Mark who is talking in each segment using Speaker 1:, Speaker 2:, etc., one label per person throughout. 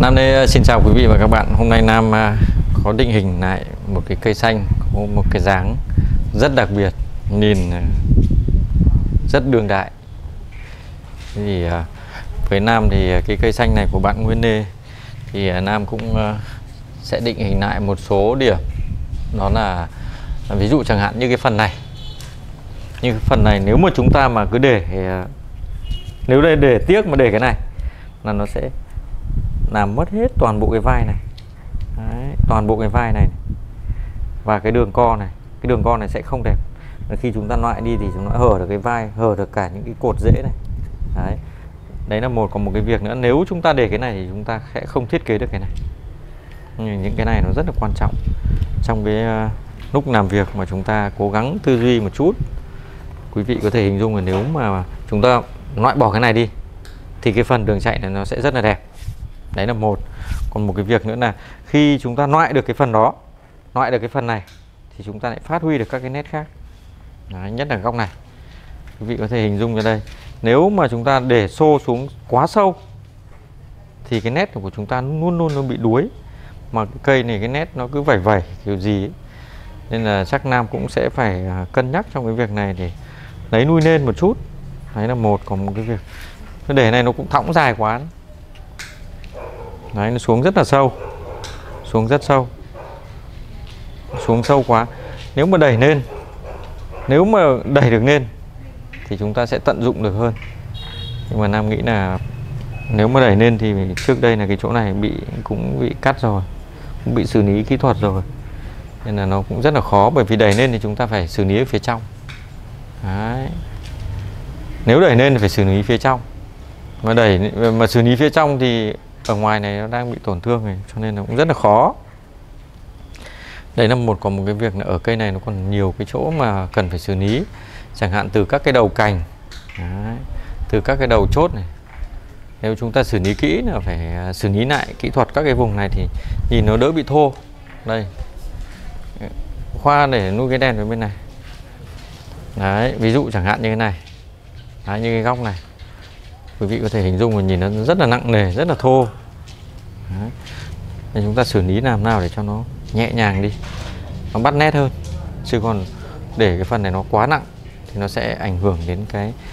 Speaker 1: Nam đây xin chào quý vị và các bạn. Hôm nay Nam có định hình lại một cái cây xanh có một cái dáng rất đặc biệt, nhìn rất đương đại. Thì với Nam thì cái cây xanh này của bạn Nguyên Lê thì Nam cũng sẽ định hình lại một số điểm. Đó là ví dụ chẳng hạn như cái phần này. Như cái phần này nếu mà chúng ta mà cứ để nếu đây để tiếc mà để cái này là nó sẽ làm mất hết toàn bộ cái vai này. Đấy, toàn bộ cái vai này và cái đường co này, cái đường co này sẽ không đẹp. Khi chúng ta loại đi thì chúng nó hở được cái vai, hở được cả những cái cột rễ này. Đấy là còn một cái việc nữa, nếu chúng ta để cái này thì chúng ta sẽ không thiết kế được cái này. Những cái này nó rất là quan trọng trong cái lúc làm việc mà chúng ta cố gắng tư duy một chút. Quý vị có thể hình dung là nếu mà chúng ta loại bỏ cái này đi thì cái phần đường chạy này nó sẽ rất là đẹp. Đấy là một. Còn một cái việc nữa là khi chúng ta loại được cái phần đó, loại được cái phần này thì chúng ta lại phát huy được các cái nét khác. Đấy, nhất là góc này. Quý vị có thể hình dung ra đây. Nếu mà chúng ta để xô xuống quá sâu thì cái nét của chúng ta luôn luôn nó bị đuối. Mà cái cây này cái nét nó cứ vẩy vẩy kiểu gì ấy. Nên là chắc Nam cũng sẽ phải cân nhắc trong cái việc này để lấy nuôi lên một chút. Đấy là một. Còn một cái việc để này nó cũng thõng dài quá. Đấy, nó xuống rất là sâu, xuống rất sâu, xuống sâu quá. Nếu mà đẩy lên, nếu mà đẩy được lên thì chúng ta sẽ tận dụng được hơn. Nhưng mà Nam nghĩ là nếu mà đẩy lên thì trước đây là cái chỗ này cũng bị cắt rồi, cũng bị xử lý kỹ thuật rồi, nên là nó cũng rất là khó. Bởi vì đẩy lên thì chúng ta phải xử lý ở phía trong. Đấy. Nếu đẩy lên thì phải xử lý phía trong, mà xử lý phía trong thì ở ngoài này nó đang bị tổn thương này, cho nên là cũng rất là khó. Đấy là còn một cái việc là ở cây này nó còn nhiều cái chỗ mà cần phải xử lý, chẳng hạn từ các cái đầu cành. Đấy, từ các cái đầu chốt này. Nếu chúng ta xử lý kỹ là phải xử lý lại kỹ thuật các cái vùng này thì nhìn nó đỡ bị thô. Đây, khoa để nuôi cái đèn ở bên này. Đấy, ví dụ chẳng hạn như cái này. Đấy, như cái góc này, quý vị có thể hình dung và nhìn nó rất là nặng nề, rất là thô. Đấy. Nên chúng ta xử lý làm nào để cho nó nhẹ nhàng đi, nó bắt nét hơn. Chứ còn để cái phần này nó quá nặng thì nó sẽ ảnh hưởng đến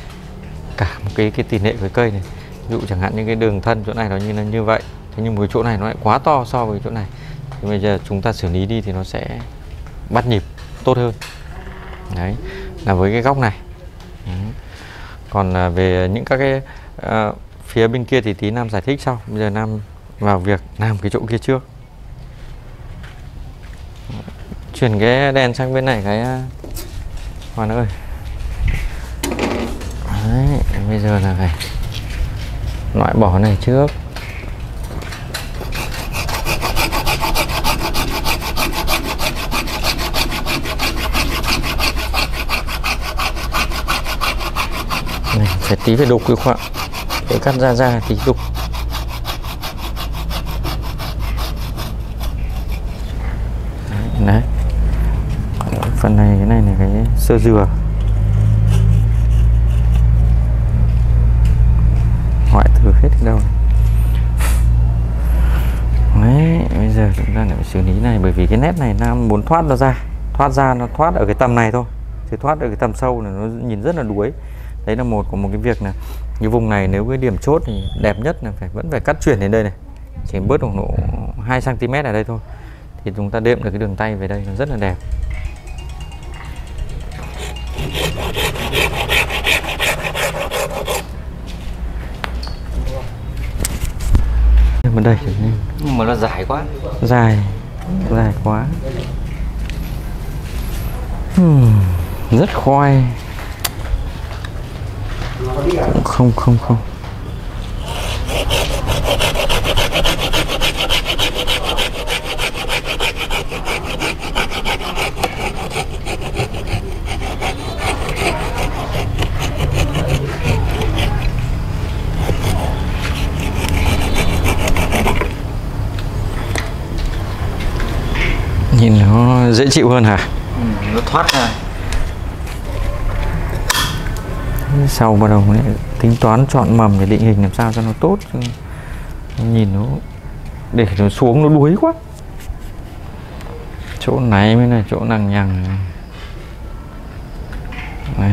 Speaker 1: cả một cái tỷ lệ của cây này. Ví dụ chẳng hạn như cái đường thân chỗ này nó như vậy, thế nhưng một cái chỗ này nó lại quá to so với chỗ này, thì bây giờ chúng ta xử lý đi thì nó sẽ bắt nhịp tốt hơn. Đấy là với cái góc này. Đấy. Còn về những các cái phía bên kia thì tí Nam giải thích sau. Bây giờ Nam vào việc làm cái chỗ kia trước. Chuyển cái đèn sang bên này cái Hoàn ơi. Đấy, bây giờ là phải loại bỏ này trước. Này, phải tí phải đục cái khoảng để cắt ra tí đục. Đấy. Phần này cái này là cái sơ dừa. Hoại tử hết đâu. Đấy, bây giờ chúng ta phải xử lý này, bởi vì cái nét này Nam muốn thoát nó thoát ở cái tầm này thôi. Chứ thoát ở cái tầm sâu này nó nhìn rất là đuối. Đấy là còn một cái việc là cái vùng này nếu cái điểm chốt thì đẹp nhất là vẫn phải cắt chuyển đến đây này, chỉ bớt khoảng độ 2 cm ở đây thôi thì chúng ta đệm được cái đường tay về đây nó rất là đẹp. Nhưng mà đây nhưng mà nó dài quá, dài quá. Rất khoai. Không. Nhìn nó dễ chịu hơn hả? Nó thoát ra. Sau bắt đầu tính toán chọn mầm để định hình làm sao cho nó tốt, nhìn nó để nó xuống nó đuối quá. Chỗ này mới là chỗ lằng nhằng này.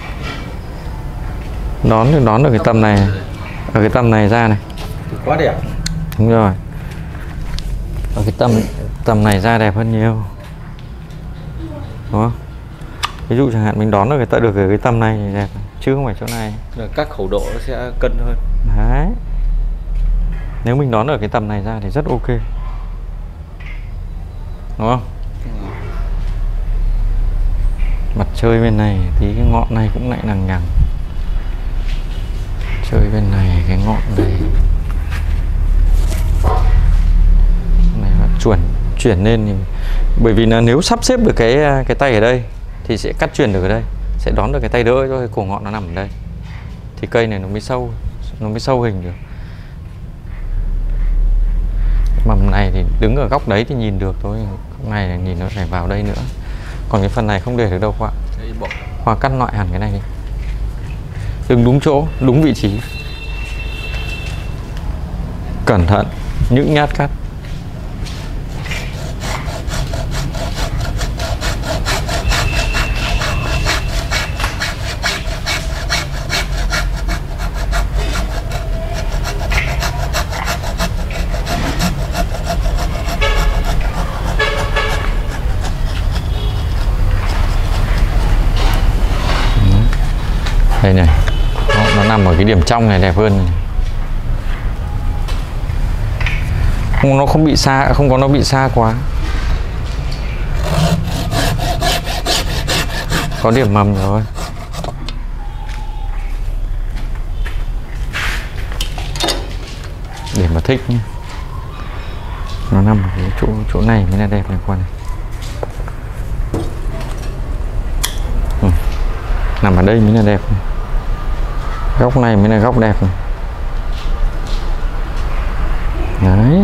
Speaker 1: Đón được cái tầm này, ở cái tầm này ra này.
Speaker 2: Quá đẹp.
Speaker 1: Đúng rồi. Ở cái tầm này ra đẹp hơn nhiều. Đúng không? Ví dụ chẳng hạn mình đón được cái tầm này thì đẹp, chứ không phải chỗ này.
Speaker 2: Các khẩu độ nó sẽ cân hơn.
Speaker 1: Đấy. Nếu mình đón ở cái tầm này ra thì rất ok. Đúng không? Mặt chơi bên này thì cái ngọn này cũng lại lằng nhằng. Chơi bên này cái ngọn này nó chuyển lên thì, bởi vì là nếu sắp xếp được cái tay ở đây thì sẽ cắt chuyển được ở đây, sẽ đón được cái tay đỡ cho cái cổ ngọn nó nằm ở đây, thì cây này nó mới sâu hình được. Mầm này thì đứng ở góc đấy thì nhìn được thôi, góc này là nhìn nó phải vào đây nữa, còn cái phần này không để được đâu các bạn. Hoặc cắt loại hẳn cái này đi, đừng đúng chỗ, đúng vị trí, cẩn thận những nhát cắt. Đây này, nó nằm ở cái điểm trong này đẹp hơn này. Nó không bị xa, không có nó bị xa quá. Có điểm mầm rồi. Để mà thích nhé. Nó nằm ở cái chỗ này mới là đẹp này qua này. Nằm ở đây mới là đẹp này. Góc này mới là góc đẹp này. Đấy.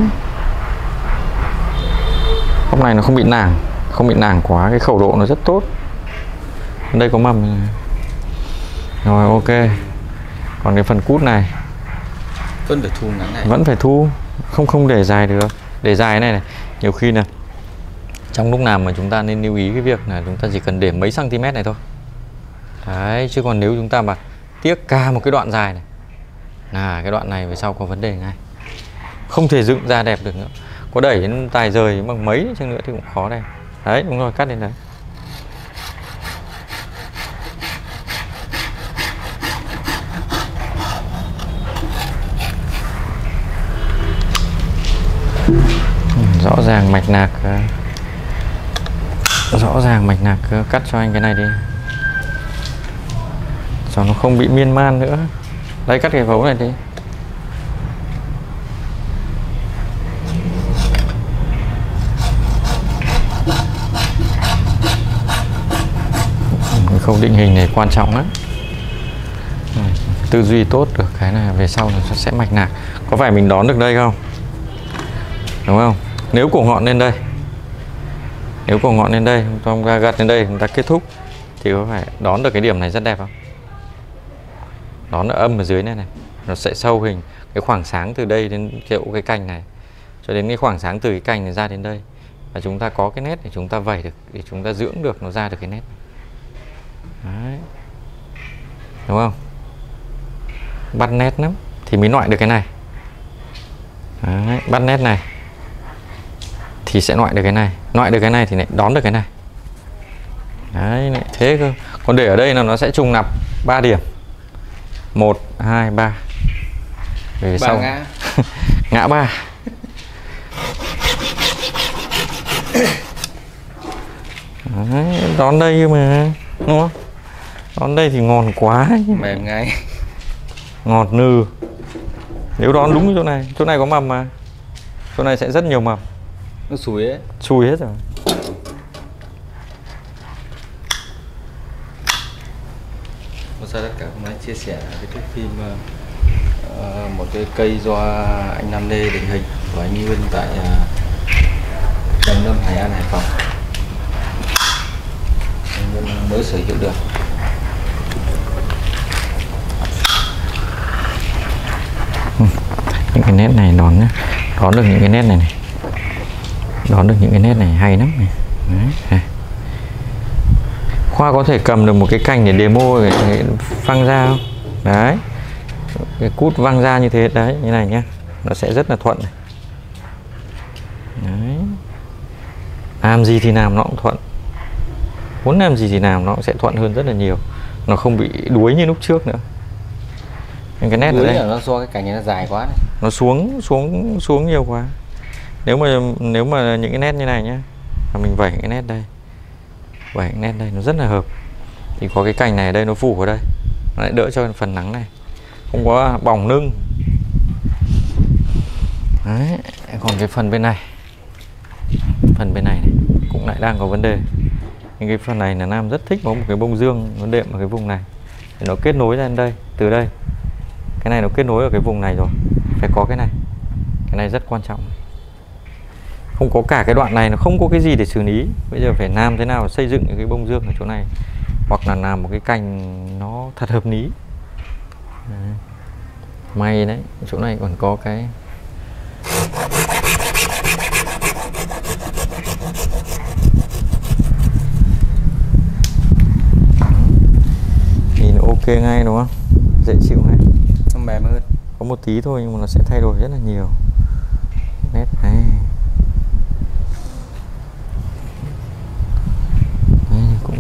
Speaker 1: Góc này nó không bị nàng quá, cái khẩu độ nó rất tốt. Đây có mầm này. Rồi ok. Còn cái phần cút này
Speaker 2: vẫn phải thu ngắn này.
Speaker 1: Vẫn phải thu, không để dài được. Để dài này này, nhiều khi là trong lúc nào mà chúng ta nên lưu ý cái việc là chúng ta chỉ cần để mấy cm này thôi. Đấy, chứ còn nếu chúng ta mà tiếc ca một cái đoạn dài này là cái đoạn này về sau có vấn đề ngay, không thể dựng ra đẹp được nữa. Có đẩy đến tài rời bằng mấy chăng nữa thì cũng khó đây. Đấy, đúng rồi, cắt đến đấy. Rõ ràng mạch nạc cắt cho anh cái này đi cho nó không bị miên man nữa. Đây, cắt cái vấu này đi. Cái khâu định hình này quan trọng lắm. Tư duy tốt được cái này về sau nó sẽ mạch nạc. Có phải mình đón được đây không? Đúng không? Nếu cổ ngọn lên đây, chúng ta gặt lên đây, chúng ta kết thúc thì có phải đón được cái điểm này rất đẹp không? Đón ở âm ở dưới này này, nó sẽ sâu hình cái khoảng sáng từ đây đến chỗ cái cành này cho đến cái khoảng sáng từ cái cành này ra đến đây, và chúng ta có cái nét để chúng ta vẩy được, để chúng ta dưỡng được nó ra được cái nét. Đấy. Đúng không? Bắt nét lắm thì mới loại được cái này. Đấy, bắt nét này thì sẽ loại được cái này, loại được cái này thì lại đón được cái này. Đấy, lại thế cơ. Còn để ở đây là nó sẽ trùng lặp 3 điểm. 1, 2, 3. Về sau
Speaker 2: ngã.
Speaker 1: Ngã 3. Đấy, đón đây mà, đúng không? Đón đây thì ngon quá.
Speaker 2: Mềm ngay.
Speaker 1: Ngọt nư. Nếu đón đúng chỗ này có mầm mà. Chỗ này sẽ rất nhiều mầm.
Speaker 2: Nó xùi ấy.
Speaker 1: Xùi hết rồi.
Speaker 2: Một sao tất cả hôm nay chia sẻ cái thước phim một cái cây do anh Nam Lê định hình của anh Nguyên tại Đồng Lâm, Hải An, Hải Phòng. Anh Nguyên mới sở hữu được.
Speaker 1: Những cái nét này đón nhé, đón được những cái nét này, đón được những cái nét này hay lắm này. Đấy. Khoa có thể cầm được một cái cành để demo cái văng ra không? Đấy, cái cút văng ra như thế đấy, như này nhá, nó sẽ rất là thuận này. Đấy. Làm gì thì làm nó cũng thuận, muốn làm gì thì làm nó cũng sẽ thuận hơn rất là nhiều, nó không bị đuối như lúc trước nữa. Cái nét ở đây
Speaker 2: là nó do cái cành này nó dài quá này.
Speaker 1: Nó xuống nhiều quá. Nếu mà những cái nét như này nhá, và mình vẩy cái nét đây, vẩy cái nét đây nó rất là hợp, thì có cái cành này ở đây nó phủ ở đây, nó lại đỡ cho phần nắng này, không có bỏng lưng. Đấy. Còn cái phần bên này, này cũng lại đang có vấn đề. Nhưng cái phần này là Nam rất thích có một cái bông dương nó đệm ở cái vùng này để nó kết nối ra đến đây, từ đây cái này nó kết nối ở cái vùng này rồi, phải có cái này rất quan trọng. Không có cả cái đoạn này nó không có cái gì để xử lý. Bây giờ phải làm thế nào xây dựng những cái bông dương ở chỗ này, hoặc là làm một cái cành nó thật hợp lý. Đấy. May đấy, chỗ này còn có cái nhìn ok ngay đúng không, dễ chịu ngay,
Speaker 2: Nó mềm hơn,
Speaker 1: có một tí thôi nhưng mà nó sẽ thay đổi rất là nhiều nét này. Đây, cũng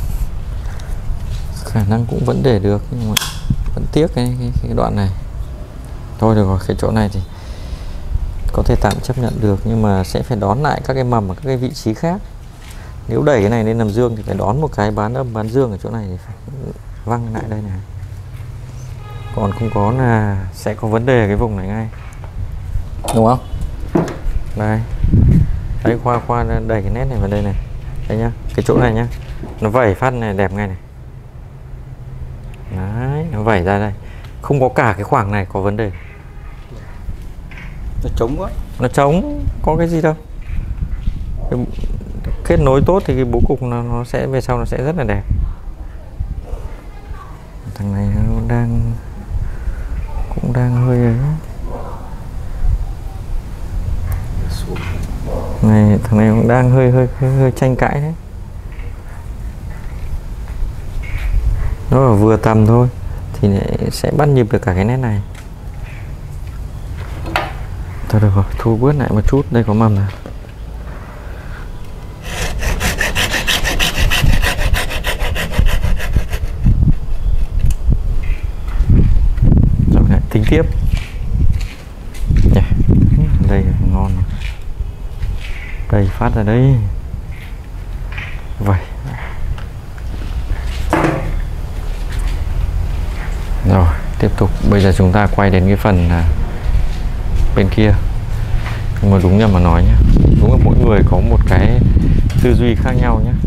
Speaker 1: khả năng cũng vẫn để được, nhưng mà vẫn tiếc cái đoạn này. Thôi được rồi, cái chỗ này thì có thể tạm chấp nhận được, nhưng mà sẽ phải đón lại các cái mầm ở các cái vị trí khác. Nếu đẩy cái này lên làm dương thì phải đón một cái bán âm bán dương ở chỗ này, thì phải văng lại đây này. Còn không có là sẽ có vấn đề ở cái vùng này ngay, đúng không? Đây, đấy, khoa đẩy cái nét này vào đây này, đây nhá, cái chỗ này nhá, nó vẩy phát này đẹp ngay này. Đấy, nó vẩy ra đây, không có cả cái khoảng này có vấn đề.
Speaker 2: nó trống quá,
Speaker 1: Nó trống, có cái gì đâu. Kết nối tốt thì cái bố cục nó sẽ về sau nó sẽ rất là đẹp. Thằng này nó cũng đang hơi ấy. Này, thằng này cũng đang hơi tranh cãi đấy. Nó ở vừa tầm thôi thì sẽ bắt nhịp được cả cái nét này. Thôi được rồi, thu bớt lại một chút, đây có mầm này. Rồi lại tính tiếp. Đây ngon. Đây phát ra đây. Vậy. Rồi, tiếp tục. Bây giờ chúng ta quay đến cái phần bên kia. Nhưng mà đúng như mà nói nhá, đúng là mỗi người có một cái tư duy khác nhau nhá.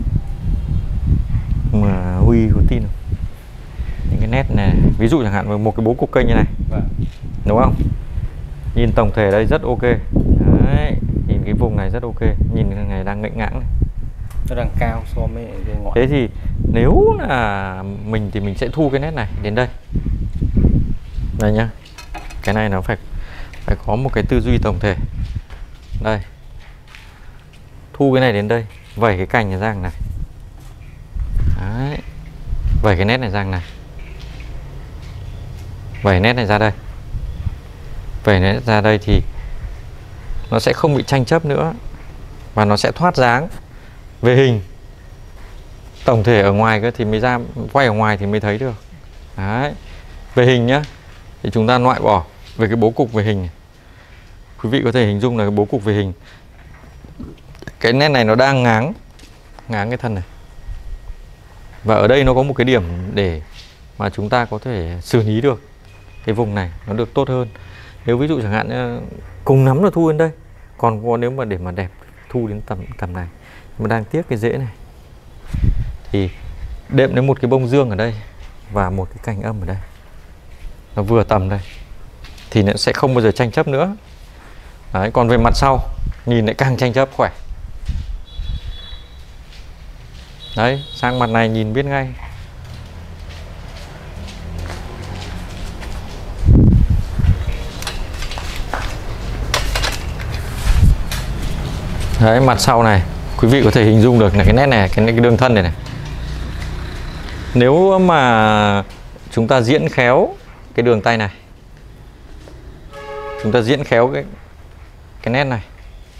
Speaker 1: Mà Huy có tin không? Những cái nét này, ví dụ chẳng hạn một cái bố cục cây như này, đúng không? Nhìn tổng thể đây rất ok. Đấy, nhìn cái vùng này rất ok. Nhìn cái này đang ngạnh ngãng này,
Speaker 2: nó đang cao so với cái ngọn.
Speaker 1: Thế thì nếu là mình thì mình sẽ thu cái nét này đến đây. Đây nhá, cái này nó phải có một cái tư duy tổng thể. Đây, thu cái này đến đây, vẩy cái cành này ra này. Đấy, vẩy cái nét này ra này, vẩy nét này ra đây, vẩy nét ra đây thì nó sẽ không bị tranh chấp nữa, và nó sẽ thoát dáng về hình. Tổng thể ở ngoài cơ thì mới ra, quay ở ngoài thì mới thấy được. Đấy, về hình nhá, thì chúng ta loại bỏ về cái bố cục về hình này. Quý vị có thể hình dung là cái bố cục về hình, cái nét này nó đang ngáng cái thân này, và ở đây nó có một cái điểm để mà chúng ta có thể xử lý được cái vùng này nó được tốt hơn. Nếu ví dụ chẳng hạn cùng lắm là thu đến đây, còn nếu mà để mà đẹp thu đến tầm này, mà đang tiếc cái rễ này, thì đệm đến một cái bông dương ở đây và một cái cành âm ở đây, nó vừa tầm đây, thì nó sẽ không bao giờ tranh chấp nữa. Đấy, còn về mặt sau nhìn lại càng tranh chấp khỏe. Đấy, sang mặt này nhìn biết ngay. Đấy, mặt sau này quý vị có thể hình dung được là cái nét này, cái đường thân này này. Nếu mà chúng ta diễn khéo cái đường tay này, chúng ta diễn khéo cái nét này,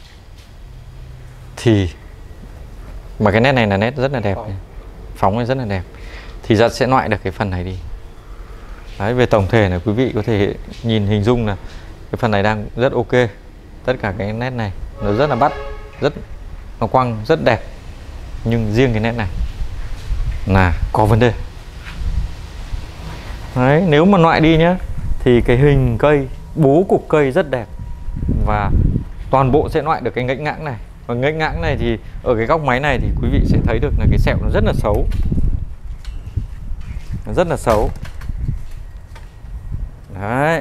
Speaker 1: thì mà cái nét này là nét rất là đẹp, phóng này rất là đẹp, thì ta sẽ loại được cái phần này đi. Đấy, về tổng thể là quý vị có thể nhìn hình dung là cái phần này đang rất ok. Tất cả cái nét này nó rất là bắt, nó quăng rất đẹp. Nhưng riêng cái nét này là có vấn đề. Đấy, nếu mà loại đi nhá thì cái hình cây, bố cục cây rất đẹp, và toàn bộ sẽ loại được cái ngách ngãng này. Và ngách ngãng này thì ở cái góc máy này thì quý vị sẽ thấy được là cái sẹo nó rất là xấu. Nó rất là xấu. Đấy.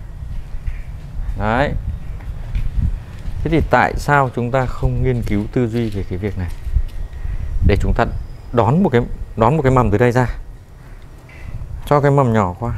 Speaker 1: Đấy. Thế thì tại sao chúng ta không nghiên cứu tư duy về cái việc này, để chúng ta đón một cái mầm từ đây ra, cho cái mầm nhỏ qua.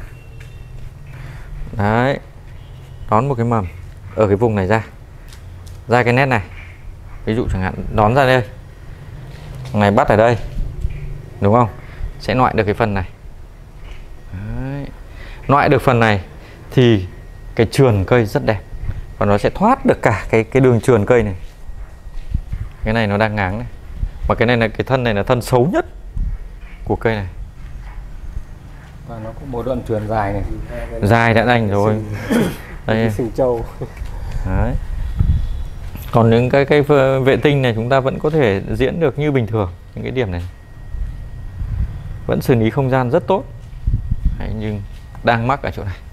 Speaker 1: Đấy, đón một cái mầm ở cái vùng này ra cái nét này, ví dụ chẳng hạn đón ra đây, này bắt ở đây, đúng không, sẽ loại được cái phần này. Đấy. Loại được phần này thì cái trườn cây rất đẹp, và nó sẽ thoát được cả cái đường trườn cây này. Cái này nó đang ngáng này, và cái này là cái thân này là thân xấu nhất của cây này.
Speaker 3: Và nó có một đoạn trườn dài này,
Speaker 1: dài đã đành rồi. Đây,
Speaker 3: sừng trâu.
Speaker 1: đấy. Còn những cái vệ tinh này chúng ta vẫn có thể diễn được như bình thường. Những cái điểm này vẫn xử lý không gian rất tốt. Đấy, nhưng đang mắc ở chỗ này.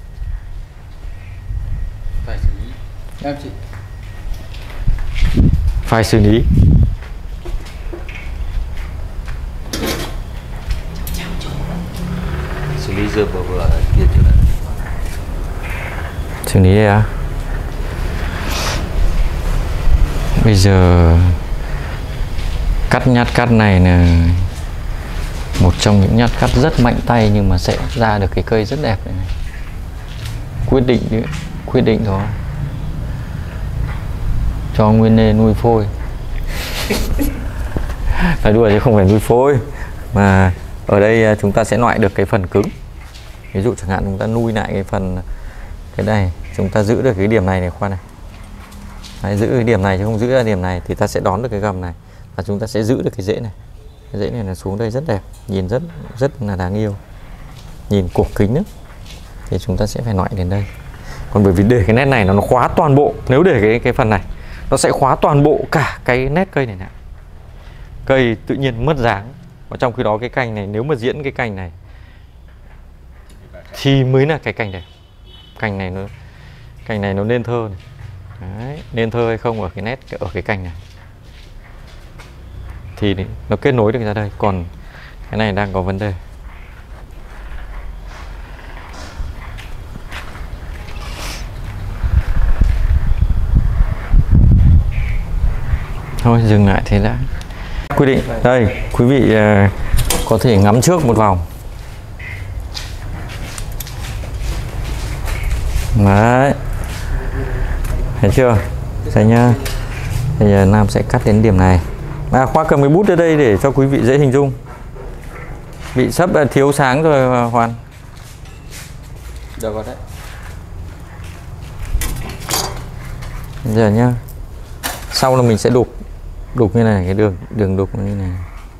Speaker 2: Phải xử lý. Em chị.
Speaker 1: Phải xử lý.
Speaker 2: Xử lý dừa vừa kia chứ.
Speaker 1: Xử lý đây à? Bây giờ cắt nhát cắt này là một trong những nhát cắt rất mạnh tay, nhưng mà sẽ ra được cái cây rất đẹp này. Quyết định thôi. Cho Nguyên Lê nuôi phôi. Nói đùa chứ không phải nuôi phôi, mà ở đây chúng ta sẽ loại được cái phần cứng. Ví dụ chẳng hạn chúng ta nuôi lại cái phần cái này, chúng ta giữ được cái điểm này khoan này. Đấy, giữ cái điểm này chứ không giữ ra điểm này thì ta sẽ đón được cái gầm này, và chúng ta sẽ giữ được cái rễ này. Cái rễ này là xuống đây rất đẹp, nhìn rất là đáng yêu. Nhìn cổ kính nữa. Thì chúng ta sẽ phải loại đến đây. Còn bởi vì để cái nét này nó khóa toàn bộ, nếu để cái phần này nó sẽ khóa toàn bộ cả cái nét cây này nè. Cây tự nhiên mất dáng. Và trong khi đó cái cành này, nếu mà diễn cái cành này thì mới là cái cành đẹp. Cành này nó nên thơ này. Đấy, nên thơ hay không ở cái nét, ở cái cành này thì nó kết nối được ra đây. Còn cái này đang có vấn đề. Thôi dừng lại thế đã. Quy định đây, quý vị có thể ngắm trước một vòng. Đấy, thấy chưa? Thấy nhá. Bây giờ Nam sẽ cắt đến điểm này. Khoa cầm cái bút ở đây để cho quý vị dễ hình dung. Bị sấp thiếu sáng rồi Hoàn.
Speaker 2: Được rồi đấy.
Speaker 1: Bây giờ nhá. Sau là mình sẽ đục như này, cái đường đục như này.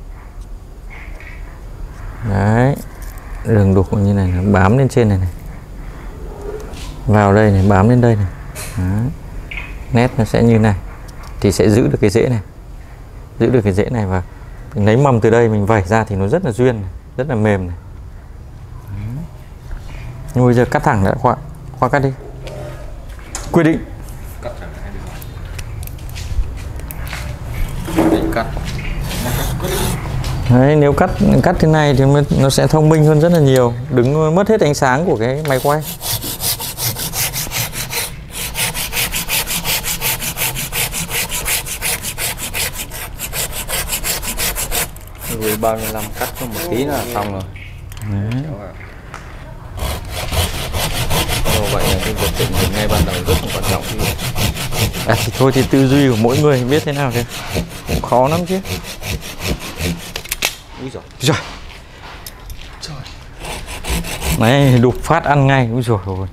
Speaker 1: Đấy. Đường đục như này, nó bám lên trên này này. Vào đây này, bám lên đây này. Đấy. Nét nó sẽ như này. Thì sẽ giữ được cái rễ này. Giữ được cái rễ này, và mình lấy mầm từ đây mình vẩy ra thì nó rất là duyên này, rất là mềm này. Đấy. Nhưng bây giờ cắt thẳng đã, Khoa cắt đi. Quy định.
Speaker 2: Cắt thẳng hai đường. Định cắt.
Speaker 1: Đấy, nếu cắt thế này thì nó sẽ thông minh hơn rất là nhiều, đừng mất hết ánh sáng của cái máy quay.
Speaker 2: Rồi 35 cắt có một tí là xong rồi.
Speaker 1: Đấy.
Speaker 2: Do vậy là cái việc định hình ngay ban đầu rất là quan trọng.
Speaker 1: thì thôi thì tư duy của mỗi người biết thế nào thế, cũng khó lắm chứ.
Speaker 2: Úi giời.
Speaker 1: Rồi. Đấy, đục phát ăn ngay. Úi dồi ôi.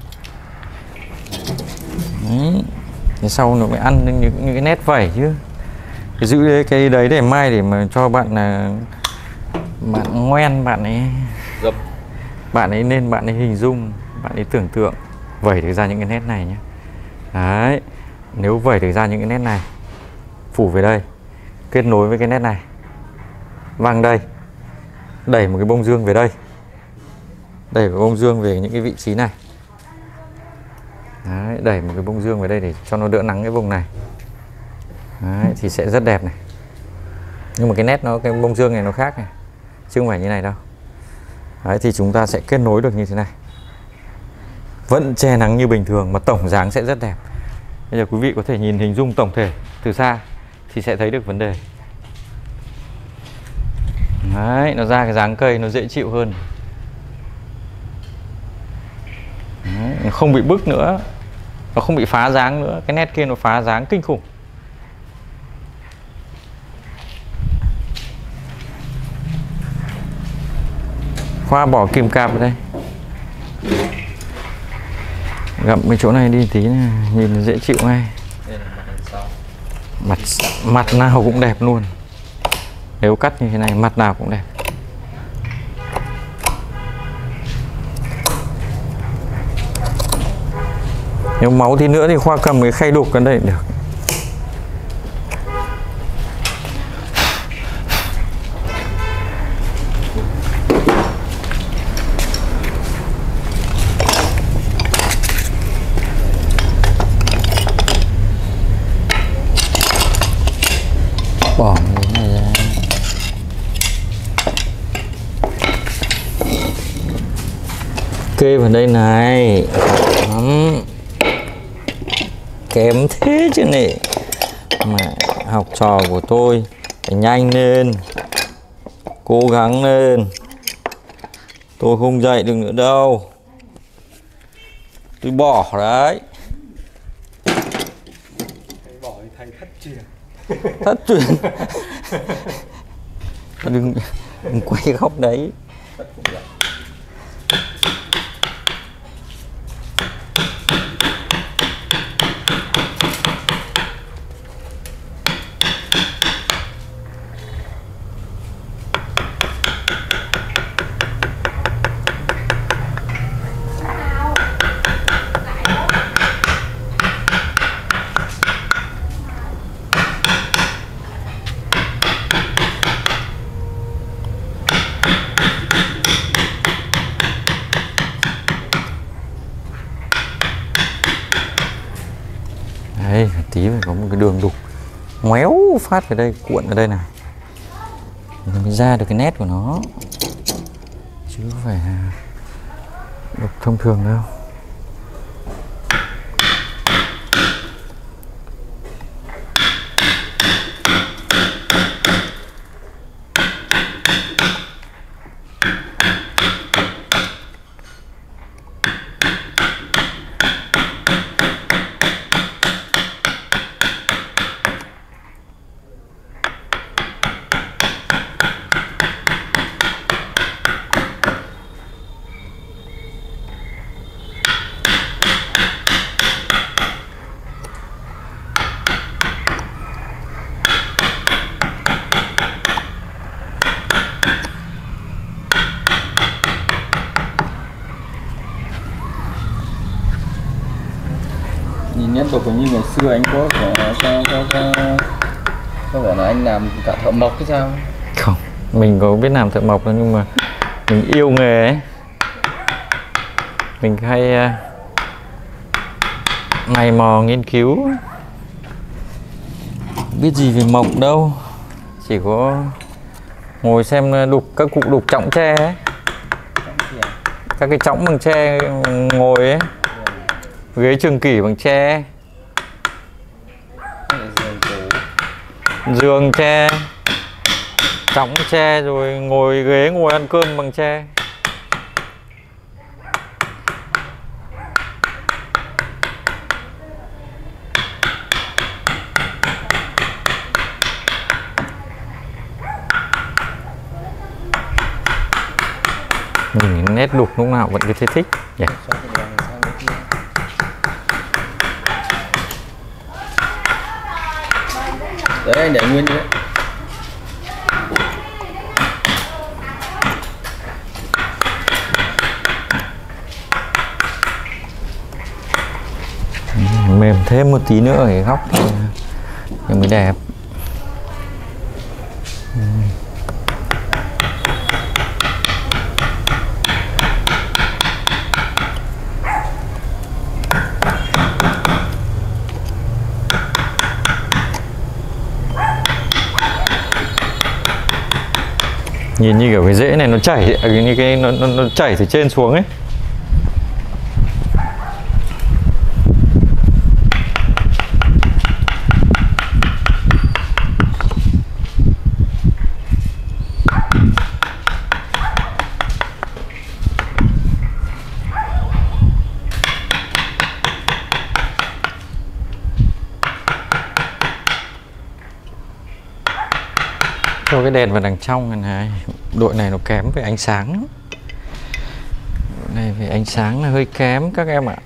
Speaker 1: Đấy. Thế sau nó mới ăn những cái nét vẩy chứ. Cái giữ cái đấy để mai để mà cho bạn là bạn ngoan, bạn ấy
Speaker 2: Dập.
Speaker 1: bạn ấy hình dung, bạn ấy tưởng tượng vẩy được ra những cái nét này nhé. Đấy, nếu vẩy được ra những cái nét này, phủ về đây, kết nối với cái nét này, văng đây, đẩy một cái bông dương về đây, đẩy một bông dương về những cái vị trí này. Đấy, đẩy một cái bông dương về đây để cho nó đỡ nắng cái vùng này. Đấy, thì sẽ rất đẹp này. Nhưng mà cái nét nó, cái bông dương này nó khác này, chứ không phải như này đâu. Đấy, thì chúng ta sẽ kết nối được như thế này, vẫn che nắng như bình thường mà tổng dáng sẽ rất đẹp. Bây giờ quý vị có thể nhìn hình dung tổng thể từ xa thì sẽ thấy được vấn đề. Đấy, nó ra cái dáng cây nó dễ chịu hơn. Đấy, nó không bị bức nữa, nó không bị phá dáng nữa. Cái nét kia nó phá dáng kinh khủng. Khoa bỏ kìm cạp ở đây, gặm cái chỗ này đi tí này, nhìn nó dễ chịu ngay.
Speaker 2: Đây là mặt đằng sau.
Speaker 1: Mặt nào cũng đẹp luôn. Nếu cắt như thế này mặt nào cũng đẹp. Nếu máu tí nữa thì Khoa cầm cái khay đục cái đây được. Bỏ cái này ra. Kê vào đây này. Kém thế chứ này. Mà học trò của tôi phải nhanh lên, cố gắng lên. Tôi không dạy được nữa đâu, tôi bỏ đấy.
Speaker 3: Thầy bỏ thì thầy thất truyền.
Speaker 1: Thất truyền. đừng quay góc đấy. Đây, tí phải có một cái đường đục ngoéo phát về đây, cuộn ở đây này, thì mới ra được cái nét của nó, chứ không phải đục thông thường đâu.
Speaker 2: Nhìn nét đục như ngày xưa anh có vẻ là anh làm cả thợ mộc hay sao?
Speaker 1: Không, mình có biết làm thợ mộc đâu, nhưng mà mình yêu nghề ấy. Mình hay mày mò nghiên cứu, biết gì về mộc đâu, chỉ có ngồi xem đục các cụ đục chõng tre ấy, các cái chõng bằng tre ngồi ấy, ghế trường kỷ bằng tre, giường tre, chõng tre, rồi ngồi ghế ngồi ăn cơm bằng tre. Nhìn nét đục lúc nào vẫn cứ thấy thích nhỉ.
Speaker 2: Đấy anh để nguyên đấy.
Speaker 1: Mềm thêm một tí nữa ở cái góc thì mới đẹp. Nhìn như kiểu cái rễ này nó chảy, như cái nó chảy từ trên xuống ấy. Cho cái đèn vào đằng trong này, đội này nó kém về ánh sáng. Đội này về ánh sáng là hơi kém các em ạ.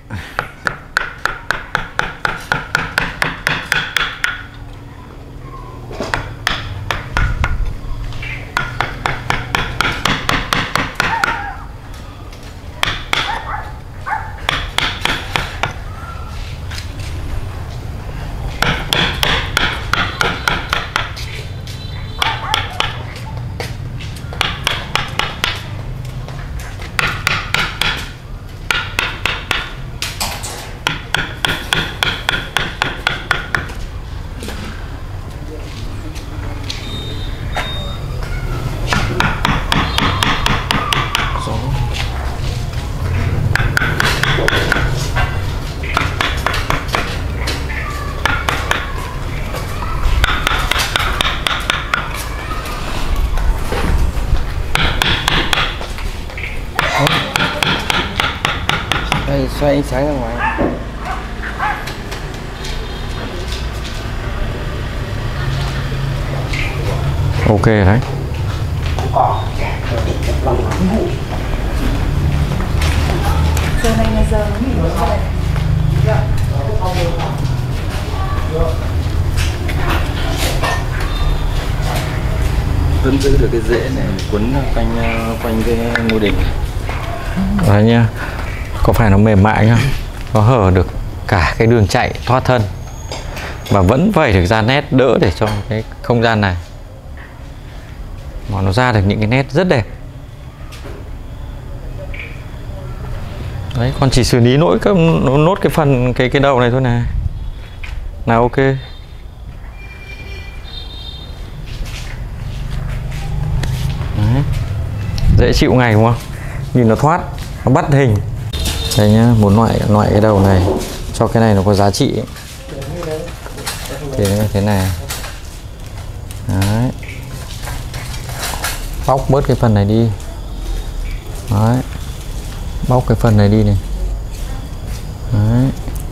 Speaker 2: Đây, xoay ánh sáng ra ngoài.
Speaker 1: Ok đấy.
Speaker 4: Giờ này là giờ nó nghỉ rồi.
Speaker 2: Vẫn giữ được cái rễ này quấn quanh cái ngôi đỉnh.
Speaker 1: Đấy nha. Có phải nó mềm mại không? Có hở được cả cái đường chạy thoát thân và vẫn vẩy được ra nét đỡ để cho cái không gian này mà nó ra được những cái nét rất đẹp. Đấy, còn chỉ xử lý nốt cái phần cái đầu này thôi này. Nào ok. Đấy. Dễ chịu ngay đúng không? Nhìn nó thoát, nó bắt hình. Đây nhá, muốn loại cái đầu này cho cái này nó có giá trị ấy. Thì như thế này. Đấy. Bóc bớt cái phần này đi. Đấy. Bóc cái phần này đi này. Đấy.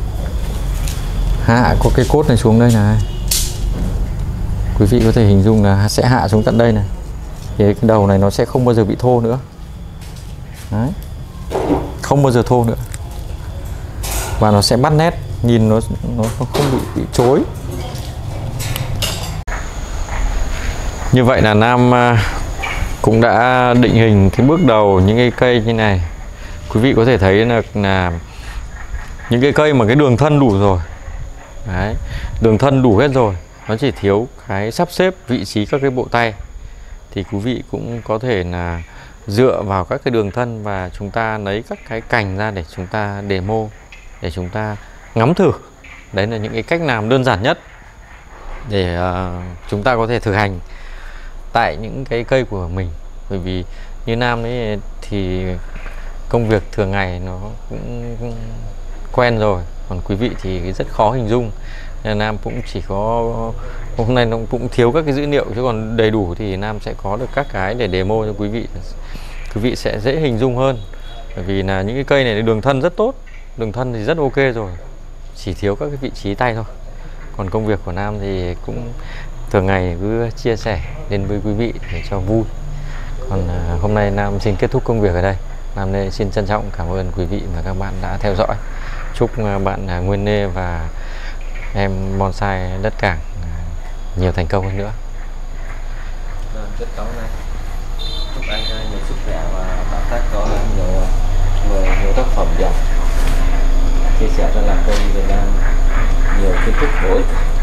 Speaker 1: Hạ có cái cốt này xuống đây này. Quý vị có thể hình dung là sẽ hạ xuống tận đây này. Thì cái đầu này nó sẽ không bao giờ bị thô nữa. Đấy. Không bao giờ thô nữa. Và nó sẽ bắt nét, nhìn nó không bị chối. Như vậy là Nam cũng đã định hình cái bước đầu những cái cây như này. Quý vị có thể thấy là những cái cây mà cái đường thân đủ rồi. Đấy, đường thân đủ hết rồi. Nó chỉ thiếu cái sắp xếp vị trí các cái bộ tay. Thì quý vị cũng có thể là dựa vào các cái đường thân và chúng ta lấy các cái cành ra để chúng ta demo, để chúng ta ngắm thử. Đấy là những cái cách làm đơn giản nhất để chúng ta có thể thực hành tại những cái cây của mình. Bởi vì như Nam ấy thì công việc thường ngày nó cũng quen rồi, còn quý vị thì rất khó hình dung. Nên Nam cũng chỉ có hôm nay nó cũng thiếu các cái dữ liệu, chứ còn đầy đủ thì Nam sẽ có được các cái để demo cho quý vị. Quý vị sẽ dễ hình dung hơn. Bởi vì là những cái cây này đường thân rất tốt, đường thân thì rất ok rồi, chỉ thiếu các cái vị trí tay thôi. Còn công việc của Nam thì cũng thường ngày cứ chia sẻ đến với quý vị để cho vui. Còn hôm nay Nam xin kết thúc công việc ở đây. Nam Lê xin trân trọng cảm ơn quý vị và các bạn đã theo dõi. Chúc bạn Nguyên Lê và em bonsai đất cảng nhiều thành công hơn nữa.
Speaker 2: Rất cảm ơn anh. Chúc anh nhiều sức khỏe và tạo tác có nhiều tác phẩm đẹp, chia sẻ cho làng cây Việt Nam nhiều kiến thức bổ ích.